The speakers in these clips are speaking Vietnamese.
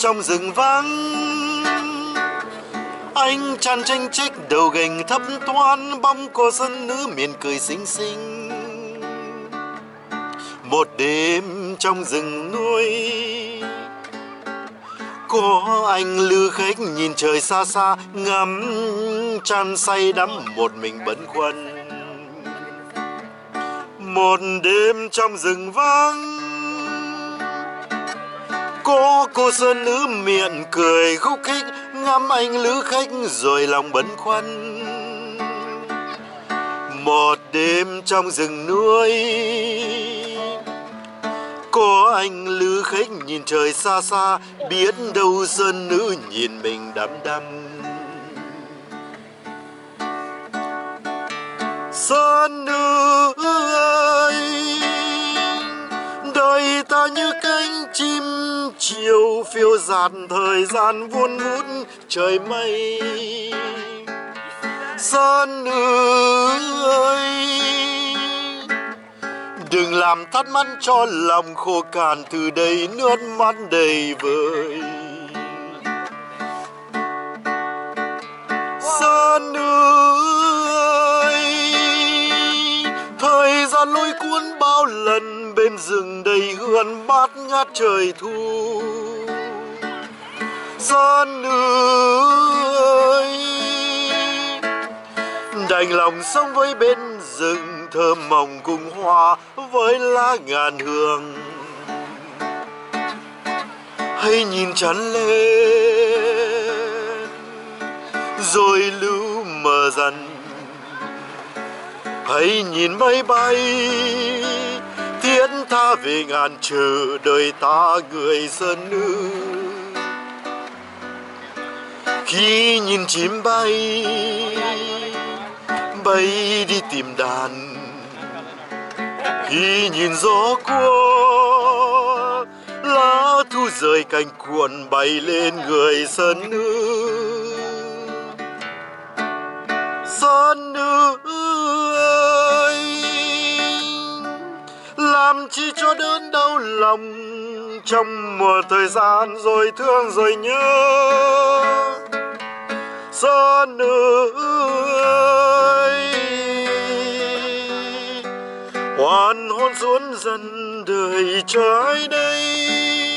trong rừng vắng. Anh chàng tranh trách đầu gành thấp thoáng, bóng cô dân nữ miền cười xinh xinh. Một đêm trong rừng núi, có anh lữ khách nhìn trời xa xa, ngắm trăng say đắm một mình bấn khoăn. Một đêm trong rừng vắng, có cô sơn nữ miệng cười khúc khích, ngắm anh lữ khách rồi lòng bấn khoăn. Một đêm trong rừng núi, có anh lữ khách nhìn trời xa xa, biết đâu sơn nữ nhìn mình đăm đăm. Sơn nữ ơi, đời ta như cánh chim chiều phiêu dạt, thời gian vuông vút trời mây. Sơn nữ ơi, đừng làm thắt mắt cho lòng khô cạn, từ đây nước mắt đầy vơi. Sơn nữ ơi, thời gian lôi cuốn bao lần, bên rừng đầy hương bát ngát trời thu. Sơn nữ ơi, đành lòng sống với bên rừng, thơm mộng cùng hoa với lá ngàn hương. Hãy nhìn chắn lên rồi lưu mờ dần, hãy nhìn mây bay thiết tha về ngàn, chờ đời ta người sơn nữ. Khi nhìn chim bay bay đi tìm đàn, khi nhìn gió cua lá thu rơi cành cuộn bay lên người sơn nữ. Sơn nữ ơi, làm chi cho đớn đau lòng, trong một thời gian rồi thương rồi nhớ. Sơn nữ ơi, hoàn hôn xuống dần đời trái đây,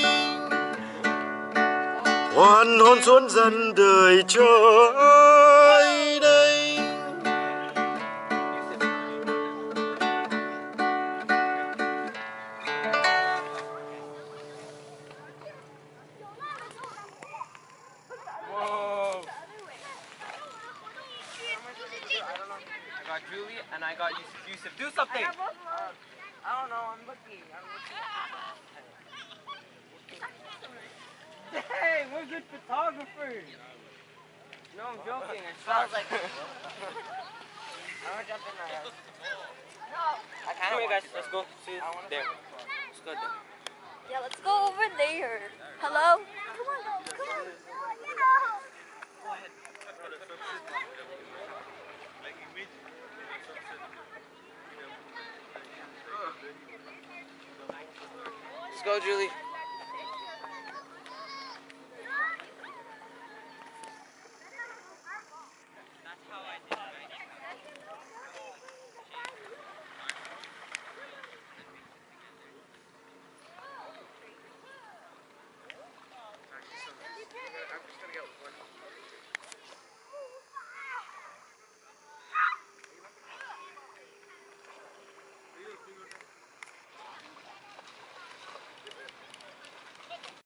hoàn hôn xuống dần đời trái đây. Julie and I got Yusuf. Do something. I don't know. I'm looking. Dang, we're good photographers. No, I'm joking. It smells like. I'm gonna jump in there. No. I kind of. Come here, guys. Let's go. See there. Let's go there. Yeah, let's go over there. Hello? Come on. Come on. Go ahead. Let's go, Julie.